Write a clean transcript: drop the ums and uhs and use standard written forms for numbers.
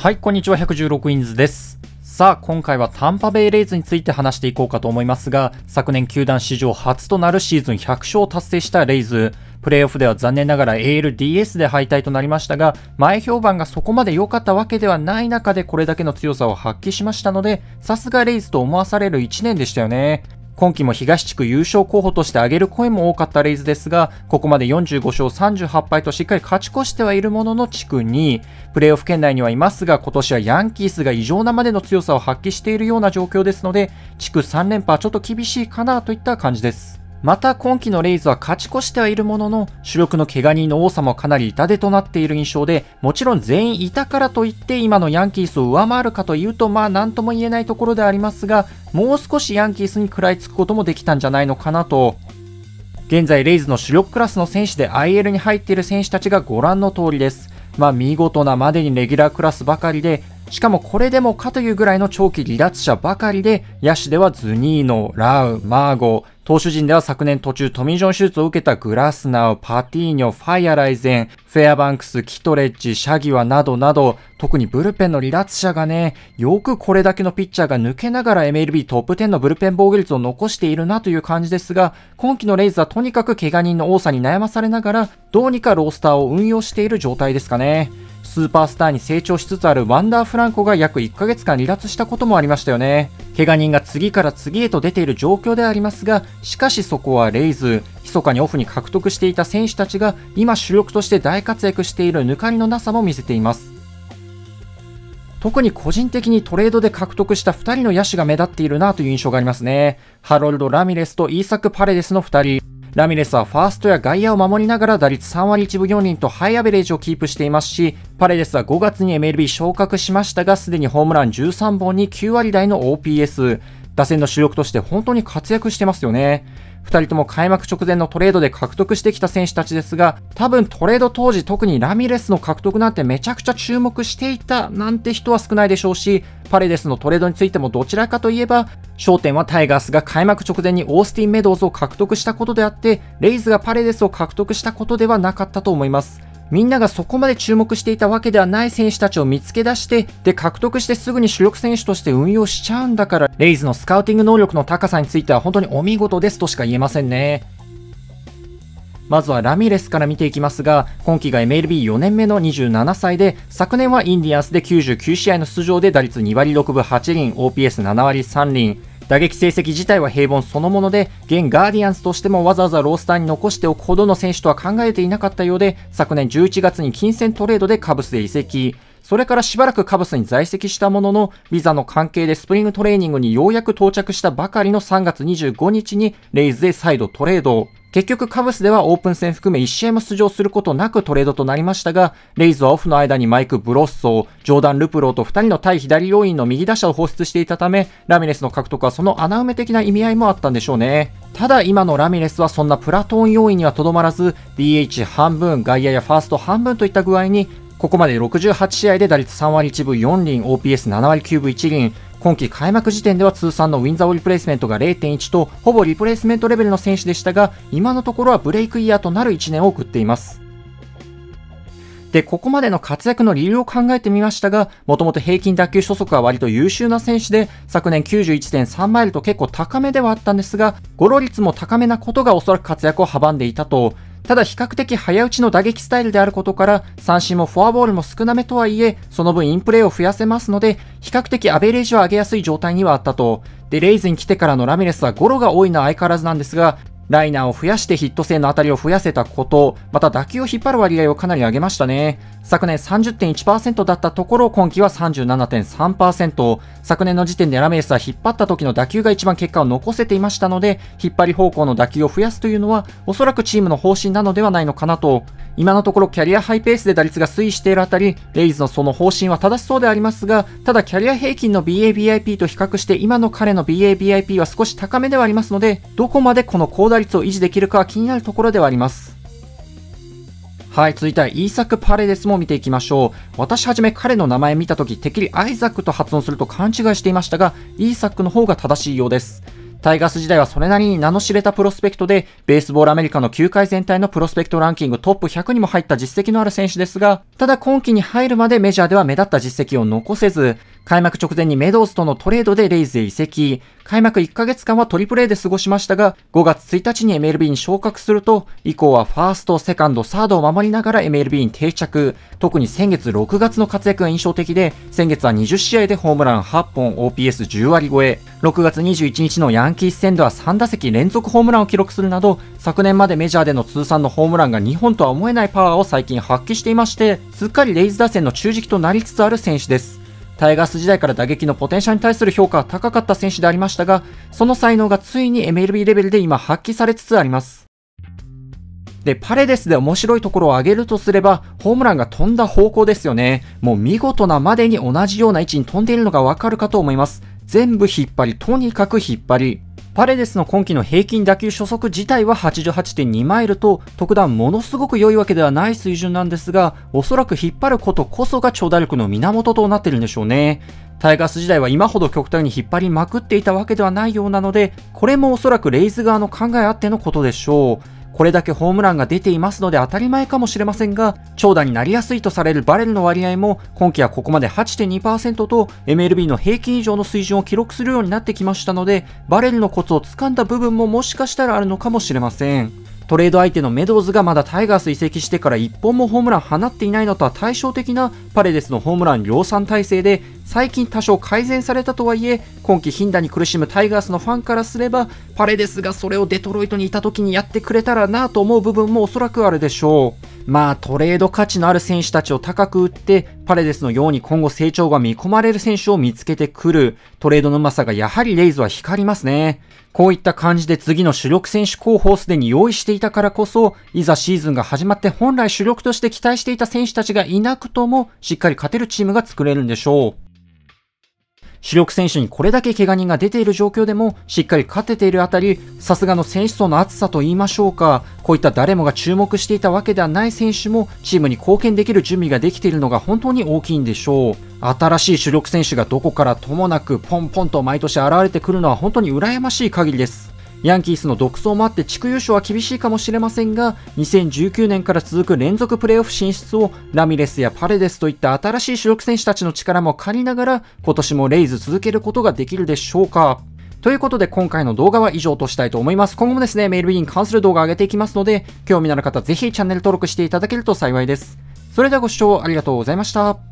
はい、こんにちは。116インズです。さあ、今回はタンパベイレイズについて話していこうかと思いますが、昨年球団史上初となるシーズン100勝を達成したレイズ。プレーオフでは残念ながら ALDS で敗退となりましたが、前評判がそこまで良かったわけではない中でこれだけの強さを発揮しましたので、さすがレイズと思わされる1年でしたよね。今季も東地区優勝候補として挙げる声も多かったレイズですが、ここまで45勝38敗としっかり勝ち越してはいるものの地区2位、プレーオフ圏内にはいますが、今年はヤンキースが異常なまでの強さを発揮しているような状況ですので、地区3連覇はちょっと厳しいかなといった感じです。また今季のレイズは勝ち越してはいるものの、主力の怪我人の多さもかなり痛手となっている印象で、もちろん全員いたからといって今のヤンキースを上回るかというと、なんとも言えないところでありますが、もう少しヤンキースに食らいつくこともできたんじゃないのかなと。現在レイズの主力クラスの選手で IL に入っている選手たちがご覧の通りです。見事なまでにレギュラークラスばかりで、しかもこれでもかというぐらいの長期離脱者ばかりで、野手ではズニーノ、ラウ、マーゴ、投手陣では昨年途中トミー・ジョン手術を受けたグラスナウ、パティーニョ、ファイアライゼン、フェアバンクス、キトレッジ、シャギワなどなど、特にブルペンの離脱者がね、よくこれだけのピッチャーが抜けながら MLB トップ10のブルペン防御率を残しているなという感じですが、今季のレイズはとにかく怪我人の多さに悩まされながら、どうにかロースターを運用している状態ですかね。スーパースターに成長しつつあるワンダー・フランコが約1ヶ月間離脱したこともありましたよね。怪我人が次から次へと出ている状況でありますが、しかしそこはレイズ、密かにオフに獲得していた選手たちが今主力として大活躍している抜かりのなさも見せています。特に個人的にトレードで獲得した2人の野手が目立っているなという印象がありますね。ハロルド・ラミレスとイーサク・パレデスの2人。ラミレスはファーストや外野を守りながら打率3割1分4厘とハイアベレージをキープしていますし、パレデスは5月に MLB 昇格しましたが、すでにホームラン13本に9割台の OPS、打線の主力として本当に活躍してますよね。2人とも開幕直前のトレードで獲得してきた選手たちですが、多分トレード当時特にラミレスの獲得なんてめちゃくちゃ注目していたなんて人は少ないでしょうし、パレデスのトレードについてもどちらかといえば、焦点はタイガースが開幕直前にオースティン・メドウズを獲得したことであって、レイズがパレデスを獲得したことではなかったと思います。みんながそこまで注目していたわけではない選手たちを見つけ出して、で獲得してすぐに主力選手として運用しちゃうんだから、レイズのスカウティング能力の高さについては本当にお見事ですとしか言えませんね。まずはラミレスから見ていきますが、今季が MLB4 年目の27歳で、昨年はインディアンスで99試合の出場で打率2割6分8厘、OPS7 割3厘。打撃成績自体は平凡そのもので、現ガーディアンズとしてもわざわざロースターに残しておくほどの選手とは考えていなかったようで、昨年11月に金銭トレードでカブスで移籍。それからしばらくカブスに在籍したものの、ビザの関係でスプリングトレーニングにようやく到着したばかりの3月25日にレイズで再度トレード。結局カブスではオープン戦含め1試合も出場することなくトレードとなりましたが、レイズはオフの間にマイク・ブロッソー、ジョーダン・ルプローと2人の対左要員の右打者を放出していたため、ラミレスの獲得はその穴埋め的な意味合いもあったんでしょうね。ただ今のラミレスはそんなプラトーン要員にはとどまらず、DH 半分、外野やファースト半分といった具合に、ここまで68試合で打率3割1分4厘、OPS7 割9分1厘、今季開幕時点では通算のウィンザオリプレイスメントが 0.1 とほぼリプレイスメントレベルの選手でしたが、今のところはブレイクイヤーとなる1年を送っています。で、ここまでの活躍の理由を考えてみましたが、もともと平均打球初速は割と優秀な選手で、昨年 91.3 マイルと結構高めではあったんですが、ゴロ率も高めなことがおそらく活躍を阻んでいたと。ただ比較的早打ちの打撃スタイルであることから、三振もフォアボールも少なめとはいえ、その分インプレーを増やせますので、比較的アベレージを上げやすい状態にはあったと。で、レイズに来てからのラミレスはゴロが多いのは相変わらずなんですが、ライナーを増やしてヒット性の当たりを増やせたこと、また打球を引っ張る割合をかなり上げましたね。昨年 30.1% だったところ、今季は 37.3%。昨年の時点でラミレスは引っ張った時の打球が一番結果を残せていましたので、引っ張り方向の打球を増やすというのは、おそらくチームの方針なのではないのかなと。今のところキャリアハイペースで打率が推移しているあたり、レイズのその方針は正しそうでありますが、ただキャリア平均の BABIP と比較して今の彼の BABIP は少し高めではありますので、どこまでこの高打率を維持できるかは気になるところではあります。はい、続いてはイーサク・パレデスも見ていきましょう。私はじめ彼の名前見たとき、てっきりアイザックと発音すると勘違いしていましたが、イーサックの方が正しいようです。 タイガース時代はそれなりに名の知れたプロスペクトで、ベースボールアメリカの球界全体のプロスペクトランキングトップ100にも入った実績のある選手ですが、ただ今季に入るまでメジャーでは目立った実績を残せず、開幕直前にメドウズとのトレードでレイズへ移籍、開幕1ヶ月間はトリプル A で過ごしましたが、5月1日に MLB に昇格すると、以降はファースト、セカンド、サードを守りながら MLB に定着、特に先月6月の活躍が印象的で、先月は20試合でホームラン8本、OPS10 割超え、6月21日のヤンキース戦では3打席連続ホームランを記録するなど、昨年までメジャーでの通算のホームランが2本とは思えないパワーを最近発揮していまして、すっかりレイズ打線の中軸となりつつある選手です。タイガース時代から打撃のポテンシャルに対する評価は高かった選手でありましたが、その才能がついに MLB レベルで今発揮されつつあります。で、パレデスで面白いところを挙げるとすれば、ホームランが飛んだ方向ですよね。もう見事なまでに同じような位置に飛んでいるのがわかるかと思います。全部引っ張り、とにかく引っ張り。パレデスの今季の平均打球初速自体は 88.2 マイルと特段ものすごく良いわけではない水準なんですが、おそらく引っ張ることこそが長打力の源となっているんでしょうね。タイガース時代は今ほど極端に引っ張りまくっていたわけではないようなので、これもおそらくレイズ側の考えあってのことでしょう。これだけホームランが出ていますので当たり前かもしれませんが、長打になりやすいとされるバレルの割合も今季はここまで 8.2% と MLB の平均以上の水準を記録するようになってきましたので、バレルのコツを掴んだ部分ももしかしたらあるのかもしれません。トレード相手のメドウズがまだタイガース移籍してから1本もホームラン放っていないのとは対照的なパレデスのホームラン量産体制で、最近多少改善されたとはいえ、今季頻打に苦しむタイガースのファンからすれば、パレデスがそれをデトロイトにいた時にやってくれたらなと思う部分もおそらくあるでしょう。まあトレード価値のある選手たちを高く売って、パレデスのように今後成長が見込まれる選手を見つけてくる、トレードのうまさがやはりレイズは光りますね。こういった感じで次の主力選手候補をすでに用意していたからこそ、いざシーズンが始まって本来主力として期待していた選手たちがいなくとも、しっかり勝てるチームが作れるんでしょう。主力選手にこれだけ怪我人が出ている状況でもしっかり勝てているあたり、さすがの選手層の厚さと言いましょうか、こういった誰もが注目していたわけではない選手もチームに貢献できる準備ができているのが本当に大きいんでしょう。新しい主力選手がどこからともなくポンポンと毎年現れてくるのは本当に羨ましい限りです。ヤンキースの独走もあって地区優勝は厳しいかもしれませんが、2019年から続く連続プレーオフ進出をラミレスやパレデスといった新しい主力選手たちの力も借りながら、今年もレイズ続けることができるでしょうか。ということで今回の動画は以上としたいと思います。今後もですね、MLBに関する動画を上げていきますので、興味のある方ぜひチャンネル登録していただけると幸いです。それではご視聴ありがとうございました。